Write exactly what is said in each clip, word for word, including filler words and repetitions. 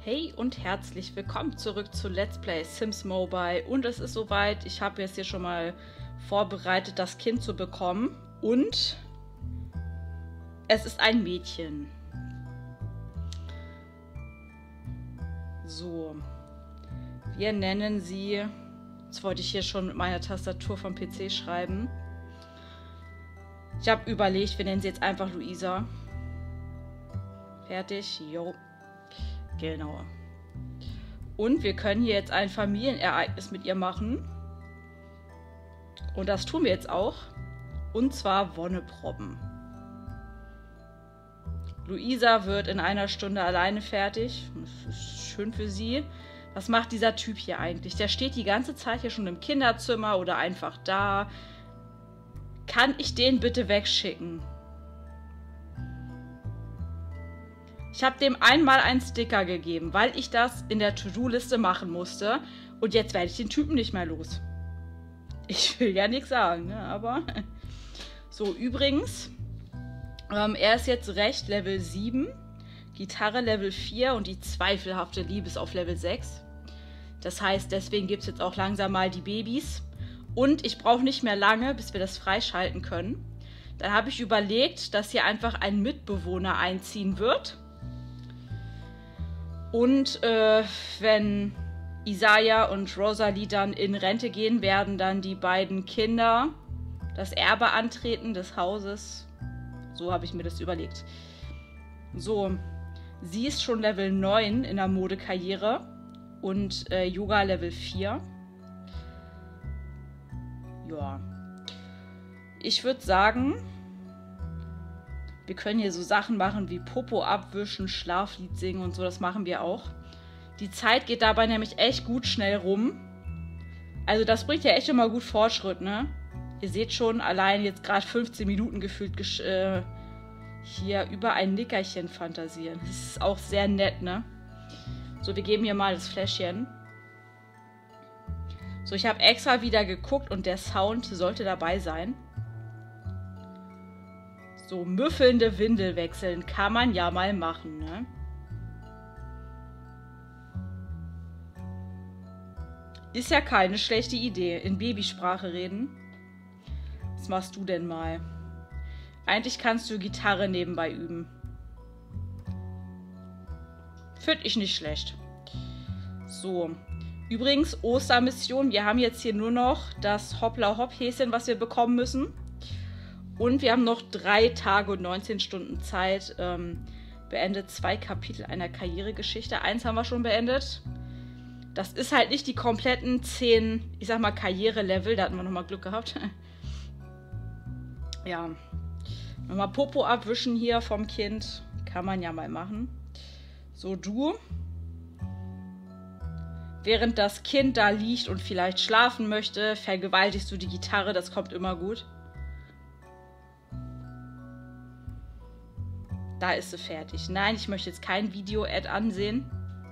Hey und herzlich willkommen zurück zu Let's Play Sims Mobile. Und es ist soweit, ich habe jetzt hier schon mal vorbereitet, das Kind zu bekommen. Und es ist ein Mädchen. So, wir nennen sie, jetzt wollte ich hier schon mit meiner Tastatur vom P C schreiben. Ich habe überlegt, wir nennen sie jetzt einfach Luisa. Fertig, jo. Genau. Und wir können hier jetzt ein Familienereignis mit ihr machen. Und das tun wir jetzt auch. Und zwar Wonneproppen. Luisa wird in einer Stunde alleine fertig. Das ist schön für sie. Was macht dieser Typ hier eigentlich? Der steht die ganze Zeit hier schon im Kinderzimmer oder einfach da. Kann ich den bitte wegschicken? Ich habe dem einmal einen Sticker gegeben, weil ich das in der To-Do-Liste machen musste. Und jetzt werde ich den Typen nicht mehr los. Ich will ja nichts sagen, ne? Aber... So, übrigens, ähm, er ist jetzt Recht Level sieben, Gitarre Level vier und die zweifelhafte Liebe ist auf Level sechs. Das heißt, deswegen gibt es jetzt auch langsam mal die Babys. Und ich brauche nicht mehr lange, bis wir das freischalten können. Dann habe ich überlegt, dass hier einfach ein Mitbewohner einziehen wird. Und äh, wenn Isaiah und Rosalie dann in Rente gehen, werden dann die beiden Kinder das Erbe antreten des Hauses. So habe ich mir das überlegt. So, sie ist schon Level neun in der Modekarriere und äh, Yoga Level vier. Ja. Ich würde sagen, wir können hier so Sachen machen wie Popo abwischen, Schlaflied singen und so, das machen wir auch. Die Zeit geht dabei nämlich echt gut schnell rum. Also das bringt ja echt immer gut Fortschritt, ne? Ihr seht schon, allein jetzt gerade fünfzehn Minuten gefühlt äh, hier über ein Nickerchen fantasieren. Das ist auch sehr nett, ne? So, wir geben hier mal das Fläschchen. So, ich habe extra wieder geguckt und der Sound sollte dabei sein. So, müffelnde Windel wechseln kann man ja mal machen, ne? Ist ja keine schlechte Idee. In Babysprache reden. Was machst du denn mal? Eigentlich kannst du Gitarre nebenbei üben. Finde ich nicht schlecht. So. Übrigens, Ostermission. Wir haben jetzt hier nur noch das Hoppla-Hopp-Häschen, was wir bekommen müssen. Und wir haben noch drei Tage und neunzehn Stunden Zeit. Ähm, beendet zwei Kapitel einer Karrieregeschichte. Eins haben wir schon beendet. Das ist halt nicht die kompletten zehn, ich sag mal, Karriere-Level. Da hatten wir nochmal Glück gehabt. Ja. Nochmal Popo abwischen hier vom Kind. Kann man ja mal machen. So, du. Während das Kind da liegt und vielleicht schlafen möchte, vergewaltigst du die Gitarre. Das kommt immer gut. Da ist sie fertig. Nein, ich möchte jetzt kein Video-Ad ansehen.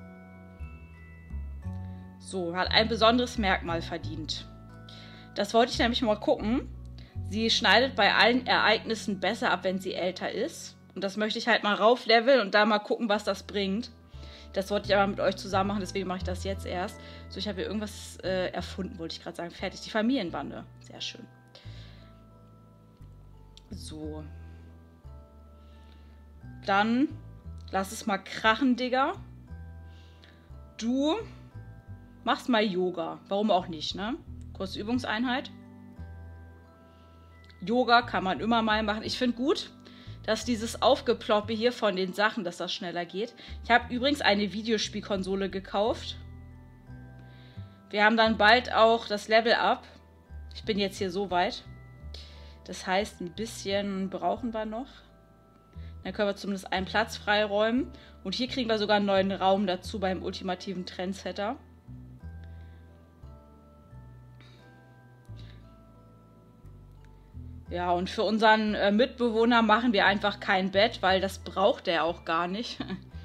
So, hat ein besonderes Merkmal verdient. Das wollte ich nämlich mal gucken. Sie schneidet bei allen Ereignissen besser ab, wenn sie älter ist. Und das möchte ich halt mal raufleveln und da mal gucken, was das bringt. Das wollte ich aber mit euch zusammen machen, deswegen mache ich das jetzt erst. So, ich habe hier irgendwas äh, erfunden, wollte ich gerade sagen. Fertig, die Familienbande. Sehr schön. So. Dann lass es mal krachen, Digga. Du machst mal Yoga. Warum auch nicht, ne? Kurze Übungseinheit. Yoga kann man immer mal machen. Ich finde gut, dass dieses Aufgeploppe hier von den Sachen, dass das schneller geht. Ich habe übrigens eine Videospielkonsole gekauft. Wir haben dann bald auch das Level Up. Ich bin jetzt hier so weit. Das heißt, ein bisschen brauchen wir noch. Dann können wir zumindest einen Platz freiräumen. Und hier kriegen wir sogar einen neuen Raum dazu beim ultimativen Trendsetter. Ja, und für unseren äh, Mitbewohner machen wir einfach kein Bett, weil das braucht er auch gar nicht.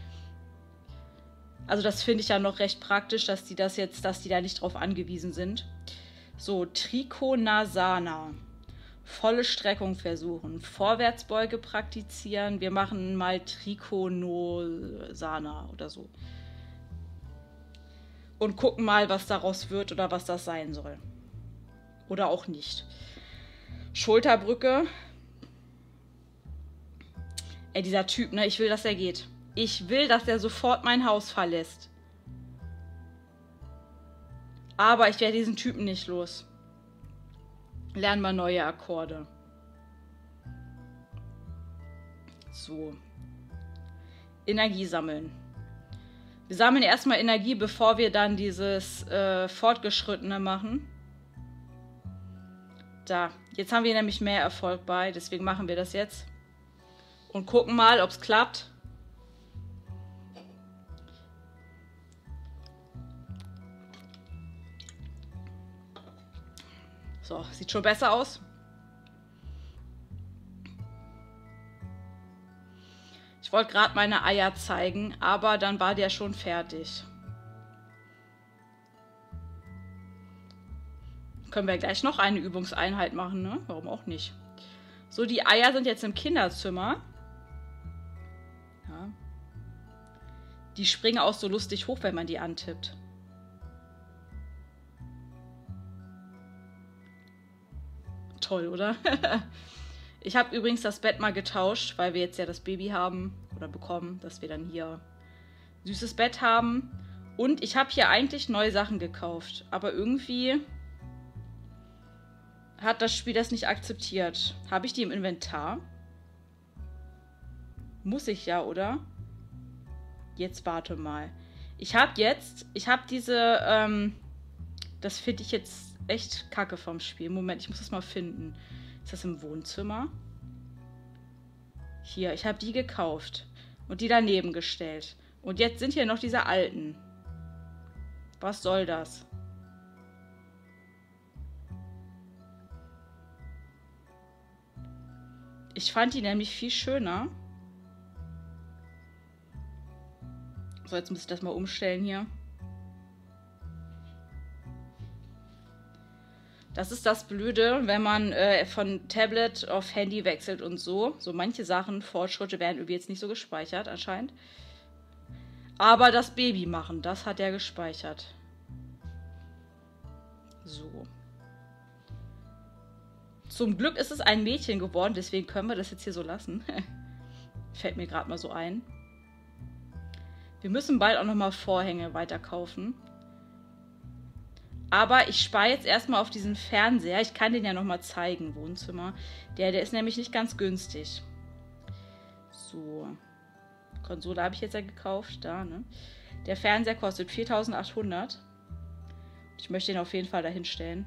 Also das finde ich ja noch recht praktisch, dass die das jetzt, dass die da nicht drauf angewiesen sind. So, Trikonasana. Volle Streckung versuchen. Vorwärtsbeuge praktizieren. Wir machen mal Trikonasana oder so. Und gucken mal, was daraus wird oder was das sein soll. Oder auch nicht. Schulterbrücke. Ey, dieser Typ, ne? Ich will, dass er geht. Ich will, dass er sofort mein Haus verlässt. Aber ich werde diesen Typen nicht los. Lernen wir neue Akkorde. So. Energie sammeln. Wir sammeln erstmal Energie, bevor wir dann dieses äh, Fortgeschrittene machen. Da. Jetzt haben wir nämlich mehr Erfolg bei. Deswegen machen wir das jetzt. Und gucken mal, ob es klappt. So, sieht schon besser aus. Ich wollte gerade meine Eier zeigen, aber dann war der schon fertig. Können wir gleich noch eine Übungseinheit machen, ne? Warum auch nicht? So, die Eier sind jetzt im Kinderzimmer. Ja. Die springen auch so lustig hoch, wenn man die antippt. Toll, oder? Ich habe übrigens das Bett mal getauscht, weil wir jetzt ja das Baby haben oder bekommen, dass wir dann hier ein süßes Bett haben. Und ich habe hier eigentlich neue Sachen gekauft. Aber irgendwie hat das Spiel das nicht akzeptiert. Habe ich die im Inventar? Muss ich ja, oder? Jetzt warte mal. Ich habe jetzt, ich habe diese, ähm, das finde ich jetzt echt kacke vom Spiel. Moment, ich muss das mal finden. Ist das im Wohnzimmer? Hier, ich habe die gekauft und die daneben gestellt. Und jetzt sind hier noch diese alten. Was soll das? Ich fand die nämlich viel schöner. So, jetzt muss ich das mal umstellen hier. Das ist das Blöde, wenn man äh, von Tablet auf Handy wechselt und so. So manche Sachen, Fortschritte werden irgendwie jetzt nicht so gespeichert anscheinend. Aber das Baby machen, das hat er gespeichert. So. Zum Glück ist es ein Mädchen geworden, deswegen können wir das jetzt hier so lassen. Fällt mir gerade mal so ein. Wir müssen bald auch nochmal Vorhänge weiter kaufen. Aber ich spare jetzt erstmal auf diesen Fernseher. Ich kann den ja nochmal zeigen, Wohnzimmer. Der, der ist nämlich nicht ganz günstig. So. Konsole habe ich jetzt ja gekauft. Da, ne? Der Fernseher kostet viertausendachthundert. Ich möchte ihn auf jeden Fall dahin stellen.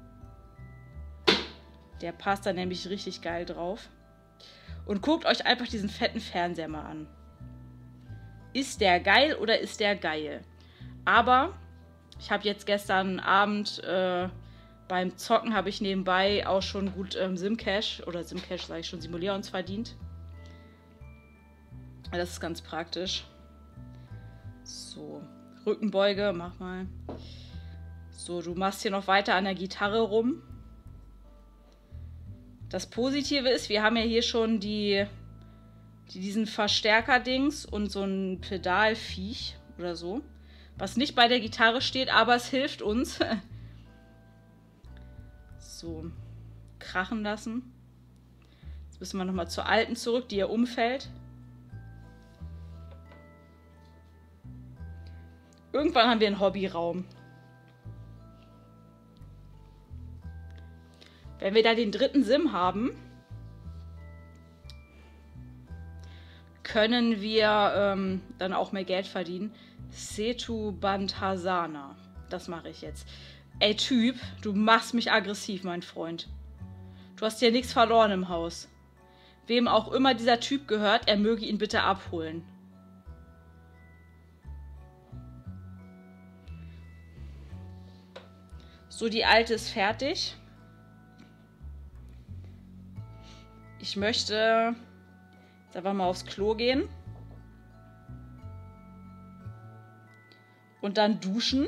Der passt da nämlich richtig geil drauf. Und guckt euch einfach diesen fetten Fernseher mal an. Ist der geil oder ist der geil? Aber ich habe jetzt gestern Abend äh, beim Zocken habe ich nebenbei auch schon gut ähm, Simcash oder Simcash sage ich schon, Simulierons verdient. Das ist ganz praktisch. So, Rückenbeuge, mach mal. So, du machst hier noch weiter an der Gitarre rum. Das Positive ist, wir haben ja hier schon die, die diesen Verstärker-Dings und so ein Pedalviech oder so. Was nicht bei der Gitarre steht, aber es hilft uns. So, krachen lassen. Jetzt müssen wir nochmal zur alten zurück, die ja umfällt. Irgendwann haben wir einen Hobbyraum. Wenn wir da den dritten Sim haben, können wir ähm, dann auch mehr Geld verdienen. Setu Bandhasana. Das mache ich jetzt. Ey, Typ, du machst mich aggressiv, mein Freund. Du hast hier nichts verloren im Haus. Wem auch immer dieser Typ gehört, er möge ihn bitte abholen. So, die alte ist fertig. Ich möchte jetzt einfach mal aufs Klo gehen. Und dann duschen.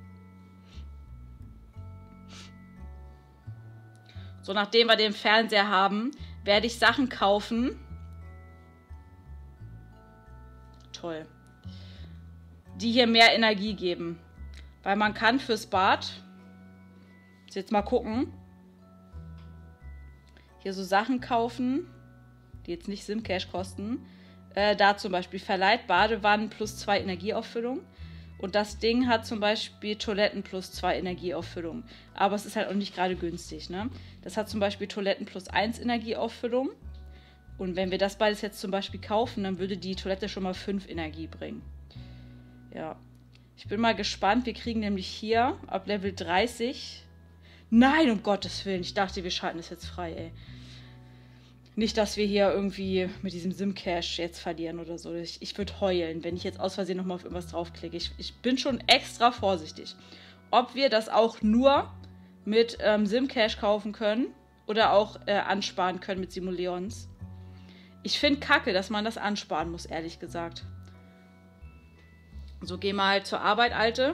So, nachdem wir den Fernseher haben, werde ich Sachen kaufen. Toll. Die hier mehr Energie geben. Weil man kann fürs Bad, jetzt mal gucken, hier so Sachen kaufen, die jetzt nicht Simcash kosten. Äh, da zum Beispiel verleiht Badewannen plus zwei Energieauffüllung. Und das Ding hat zum Beispiel Toiletten plus zwei Energieauffüllung. Aber es ist halt auch nicht gerade günstig, ne? Das hat zum Beispiel Toiletten plus eins Energieauffüllung. Und wenn wir das beides jetzt zum Beispiel kaufen, dann würde die Toilette schon mal fünf Energie bringen. Ja. Ich bin mal gespannt. Wir kriegen nämlich hier ab Level dreißig... Nein, um Gottes Willen. Ich dachte, wir schalten das jetzt frei, ey. Nicht, dass wir hier irgendwie mit diesem Simcash jetzt verlieren oder so. Ich, ich würde heulen, wenn ich jetzt aus Versehen nochmal auf irgendwas draufklicke. Ich, ich bin schon extra vorsichtig. Ob wir das auch nur mit ähm, Simcash kaufen können oder auch äh, ansparen können mit Simoleons. Ich finde kacke, dass man das ansparen muss, ehrlich gesagt. So, geh mal zur Arbeit, Alte.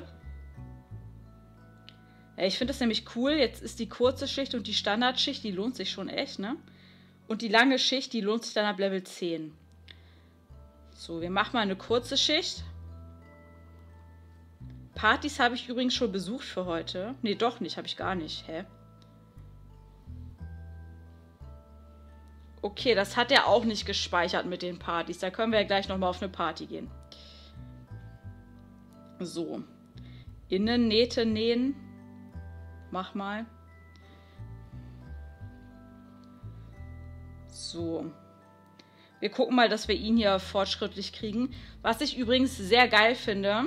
Ja, ich finde das nämlich cool. Jetzt ist die kurze Schicht und die Standardschicht, die lohnt sich schon echt, ne? Und die lange Schicht, die lohnt sich dann ab Level zehn. So, wir machen mal eine kurze Schicht. Partys habe ich übrigens schon besucht für heute. Nee, doch nicht, habe ich gar nicht. Hä? Okay, das hat er auch nicht gespeichert mit den Partys. Da können wir ja gleich nochmal auf eine Party gehen. So. Innennähte nähen. Mach mal. So. Wir gucken mal, dass wir ihn hier fortschrittlich kriegen. Was ich übrigens sehr geil finde.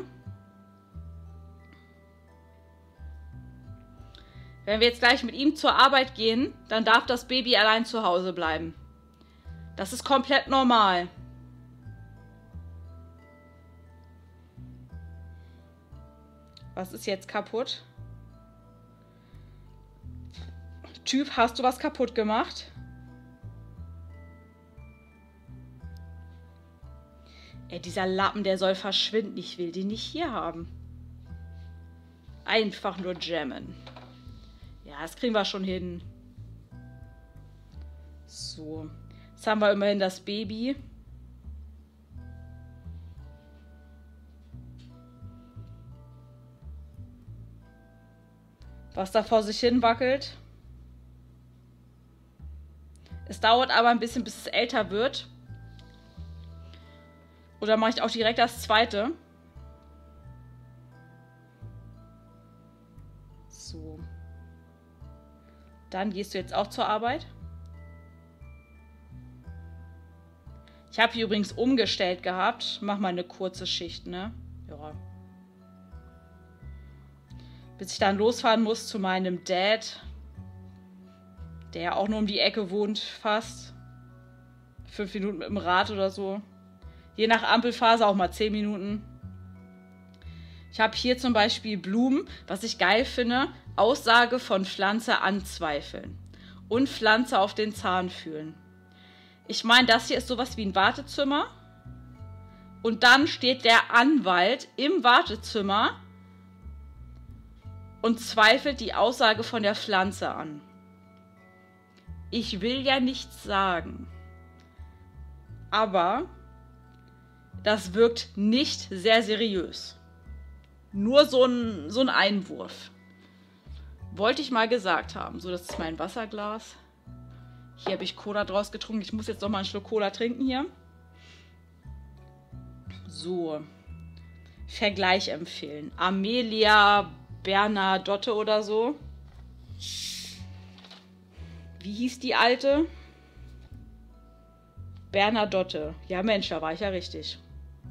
Wenn wir jetzt gleich mit ihm zur Arbeit gehen, dann darf das Baby allein zu Hause bleiben. Das ist komplett normal. Was ist jetzt kaputt? Typ, hast du was kaputt gemacht? Ey, dieser Lappen, der soll verschwinden. Ich will den nicht hier haben. Einfach nur jammen. Ja, das kriegen wir schon hin. So. Jetzt haben wir immerhin das Baby. Was da vor sich hin wackelt. Es dauert aber ein bisschen, bis es älter wird. Oder mache ich auch direkt das zweite? So. Dann gehst du jetzt auch zur Arbeit. Ich habe hier übrigens umgestellt gehabt. Mach mal eine kurze Schicht, ne? Ja. Bis ich dann losfahren muss zu meinem Dad. Der ja auch nur um die Ecke wohnt, fast. Fünf Minuten mit dem Rad oder so. Je nach Ampelphase auch mal zehn Minuten. Ich habe hier zum Beispiel Blumen, was ich geil finde. Aussage von Pflanze anzweifeln. Und Pflanze auf den Zahn fühlen. Ich meine, das hier ist sowas wie ein Wartezimmer. Und dann steht der Anwalt im Wartezimmer und zweifelt die Aussage von der Pflanze an. Ich will ja nichts sagen. Aber das wirkt nicht sehr seriös. Nur so ein, so ein Einwurf. Wollte ich mal gesagt haben. So, das ist mein Wasserglas. Hier habe ich Cola draus getrunken. Ich muss jetzt noch mal einen Schluck Cola trinken hier. So. Vergleich empfehlen. Amelia Bernadotte oder so. Wie hieß die alte? Bernadotte. Ja, Mensch, da war ich ja richtig.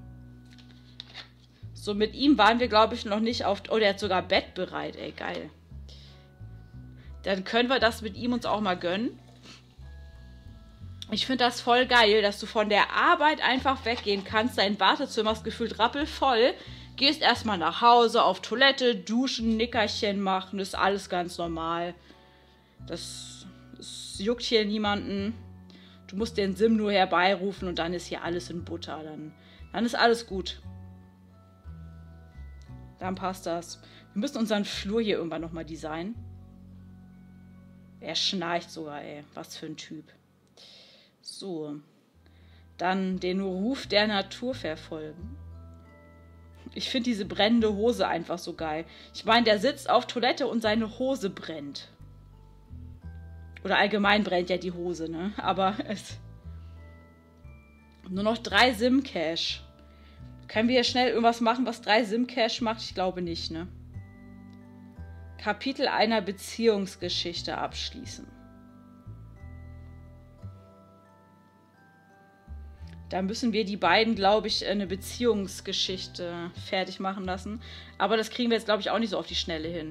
So, mit ihm waren wir, glaube ich, noch nicht auf... Oh, der hat sogar Bett bereit. Ey, geil. Dann können wir das mit ihm uns auch mal gönnen. Ich finde das voll geil, dass du von der Arbeit einfach weggehen kannst. Dein Wartezimmer ist gefühlt rappelvoll. Gehst erstmal nach Hause, auf Toilette, duschen, Nickerchen machen. Das ist alles ganz normal. Das, das juckt hier niemanden. Du musst den Sim nur herbeirufen und dann ist hier alles in Butter. Dann, dann ist alles gut. Dann passt das. Wir müssen unseren Flur hier irgendwann nochmal designen. Er schnarcht sogar, ey. Was für ein Typ. So. Dann den Ruf der Natur verfolgen. Ich finde diese brennende Hose einfach so geil. Ich meine, der sitzt auf Toilette und seine Hose brennt. Oder allgemein brennt ja die Hose, ne? Aber es... Nur noch drei SIM-Cash. Können wir hier schnell irgendwas machen, was drei SIM-Cash macht? Ich glaube nicht, ne? Kapitel einer Beziehungsgeschichte abschließen. Da müssen wir die beiden, glaube ich, eine Beziehungsgeschichte fertig machen lassen. Aber das kriegen wir jetzt, glaube ich, auch nicht so auf die Schnelle hin.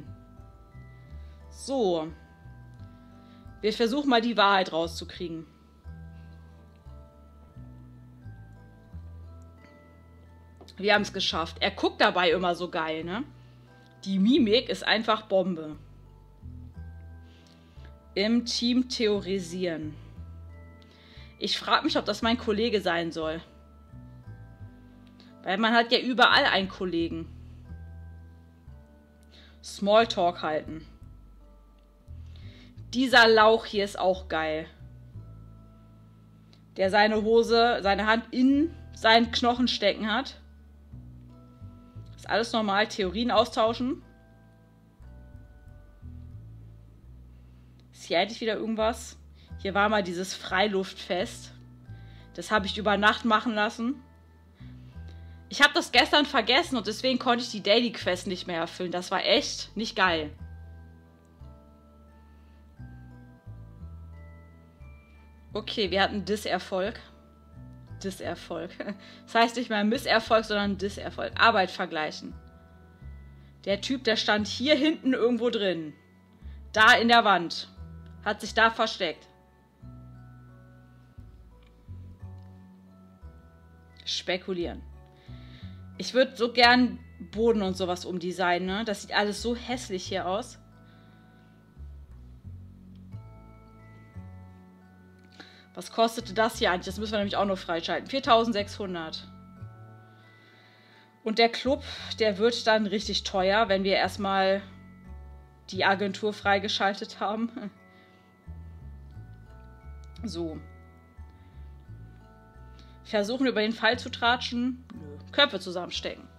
So. Wir versuchen mal die Wahrheit rauszukriegen. Wir haben es geschafft. Er guckt dabei immer so geil, ne? Die Mimik ist einfach Bombe. Im Team theorisieren. Ich frage mich, ob das mein Kollege sein soll. Weil man hat ja überall einen Kollegen. Smalltalk halten. Dieser Lauch hier ist auch geil. Der seine Hose, seine Hand in seinen Knochen stecken hat. Ist alles normal. Theorien austauschen. Ist hier eigentlich wieder irgendwas? Hier war mal dieses Freiluftfest. Das habe ich über Nacht machen lassen. Ich habe das gestern vergessen und deswegen konnte ich die Daily Quest nicht mehr erfüllen. Das war echt nicht geil. Okay, wir hatten Disserfolg. Disserfolg. Das heißt nicht mehr Misserfolg, sondern Disserfolg. Arbeit vergleichen. Der Typ, der stand hier hinten irgendwo drin. Da in der Wand. Hat sich da versteckt. Spekulieren. Ich würde so gern Boden und sowas umdesignen, ne? Das sieht alles so hässlich hier aus. Was kostete das hier eigentlich? Das müssen wir nämlich auch noch freischalten. viertausendsechshundert. Und der Club, der wird dann richtig teuer, wenn wir erstmal die Agentur freigeschaltet haben. So. Versuchen über den Fall zu tratschen. Nö. Köpfe zusammenstecken.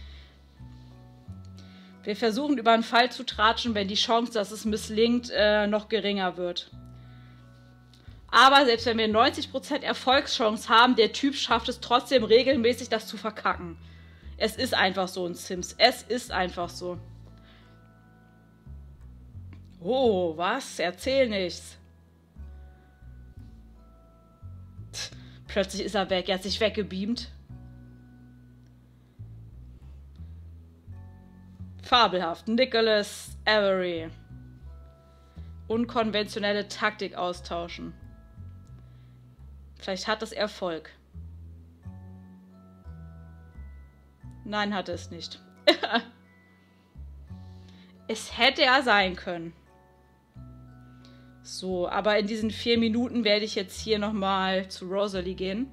Wir versuchen über einen Fall zu tratschen, wenn die Chance, dass es misslingt, äh, noch geringer wird. Aber selbst wenn wir neunzig Prozent Erfolgschance haben, der Typ schafft es trotzdem regelmäßig, das zu verkacken. Es ist einfach so in Sims. Es ist einfach so. Oh, was? Erzähl nichts. Plötzlich ist er weg. Er hat sich weggebeamt. Fabelhaft. Nicholas Avery. Unkonventionelle Taktik austauschen. Vielleicht hat es Erfolg. Nein, hatte es nicht. Es hätte ja sein können. So, aber in diesen vier Minuten werde ich jetzt hier nochmal zu Rosalie gehen.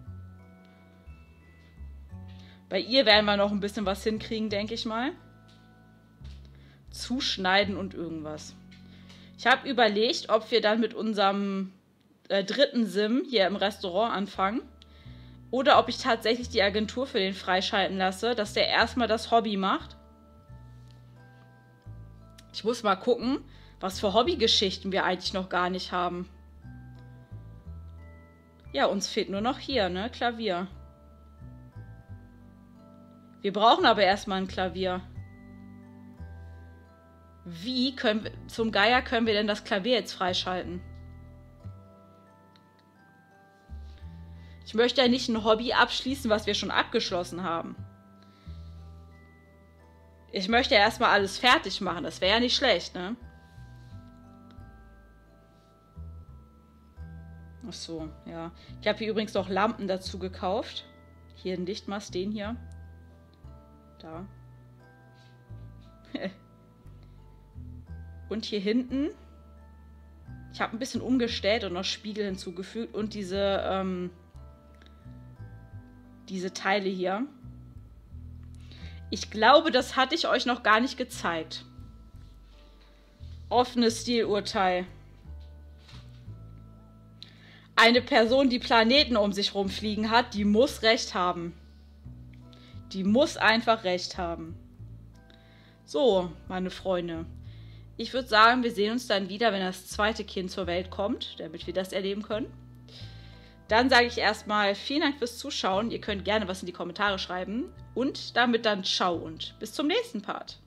Bei ihr werden wir noch ein bisschen was hinkriegen, denke ich mal. Zuschneiden und irgendwas. Ich habe überlegt, ob wir dann mit unserem äh, dritten Sim hier im Restaurant anfangen. Oder ob ich tatsächlich die Agentur für den freischalten lasse, dass der erstmal das Hobby macht. Ich muss mal gucken, was für Hobbygeschichten wir eigentlich noch gar nicht haben. Ja, uns fehlt nur noch hier, ne? Klavier. Wir brauchen aber erstmal ein Klavier. Wie können wir, zum Geier können wir denn das Klavier jetzt freischalten? Ich möchte ja nicht ein Hobby abschließen, was wir schon abgeschlossen haben. Ich möchte ja erstmal alles fertig machen. Das wäre ja nicht schlecht, ne? Ach so, ja. Ich habe hier übrigens noch Lampen dazu gekauft. Hier ein Lichtmast, den hier. Da. Und hier hinten. Ich habe ein bisschen umgestellt und noch Spiegel hinzugefügt. Und diese, ähm, diese Teile hier. Ich glaube, das hatte ich euch noch gar nicht gezeigt. Offenes Stilurteil. Eine Person, die Planeten um sich rumfliegen hat, die muss Recht haben. Die muss einfach recht haben. So, meine Freunde. Ich würde sagen, wir sehen uns dann wieder, wenn das zweite Kind zur Welt kommt, damit wir das erleben können. Dann sage ich erstmal vielen Dank fürs Zuschauen. Ihr könnt gerne was in die Kommentare schreiben. Und damit dann ciao und bis zum nächsten Part.